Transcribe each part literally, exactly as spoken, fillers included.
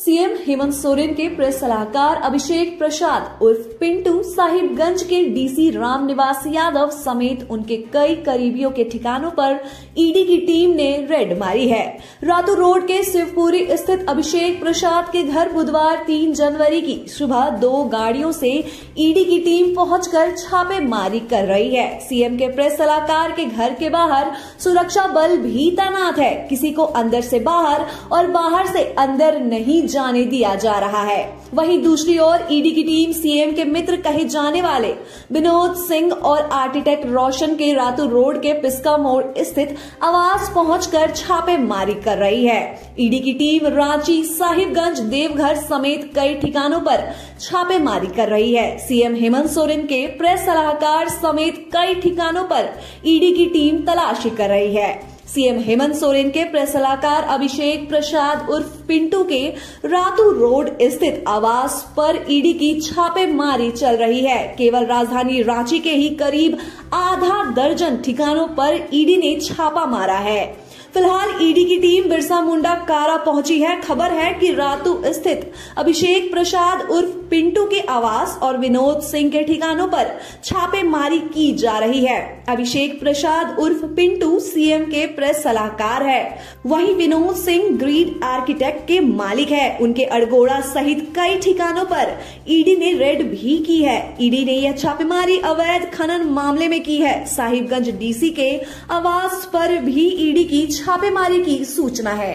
CM Hemant Soren के press सलाहकार अभिषेक प्रसाद उर्फ पिंटू साहिबगंज के डीसी रामनिवास यादव समेत उनके कई करीबियों के ठिकानों पर ईडी की टीम ने रेड मारी है। रातू रोड के शिवपुरी स्थित अभिषेक प्रसाद के घर बुधवार तीन जनवरी की सुबह दो गाड़ियों से ईडी की टीम पहुंचकर छापेमारी कर रही है। सीएम के प्रेस सलाहकार के घर के बाहर सुरक्षा बल भी तैनात है। किसी को अंदर से बाहर और बाहर से अंदर नहीं जाने दिया जा रहा है। वहीं दूसरी ओर ईडी की टीम सीएम के मित्र कहे जाने वाले विनोद सिंह और आर्किटेक्ट रोशन के रातू रोड के पिस्का मोड़ स्थित आवास पहुंचकर छापेमारी कर रही है। ईडी की टीम रांची, साहिबगंज, देवघर समेत कई ठिकानों पर छापेमारी कर रही है। सीएम हेमंत सोरेन के प्रेस सलाहकार समेत कई ठिकानों पर ईडी की टीम तलाशी कर रही है। सीएम हेमंत सोरेन के प्रेस सलाहकार अभिषेक प्रसाद उर्फ पिंटू के रातू रोड स्थित आवास पर ईडी की छापेमारी चल रही है। केवल राजधानी रांची के ही करीब आधा दर्जन ठिकानों पर ईडी ने छापा मारा है। फिलहाल ईडी की टीम बिरसा मुंडा कारा पहुंची है। खबर है कि रातू स्थित अभिषेक प्रसाद उर्फ पिंटू के आवास और विनोद सिंह के ठिकानों पर छापेमारी की जा रही है। अभिषेक प्रसाद उर्फ पिंटू सीएम के प्रेस सलाहकार है, वहीं विनोद सिंह ग्रीड आर्किटेक्ट के मालिक है। उनके अड़गोड़ा सहित कई ठिकानों पर ईडी ने रेड भी की है। ईडी ने यह छापेमारी अवैध खनन मामले में की है। साहिबगंज डीसी के आवास पर भी ईडी की छापेमारी की सूचना है।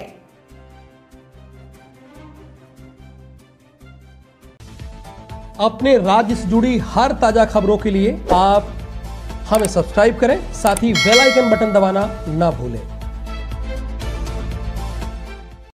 अपने राज्य से जुड़ी हर ताजा खबरों के लिए आप हमें सब्सक्राइब करें, साथ ही बेल आइकन बटन दबाना ना भूलें।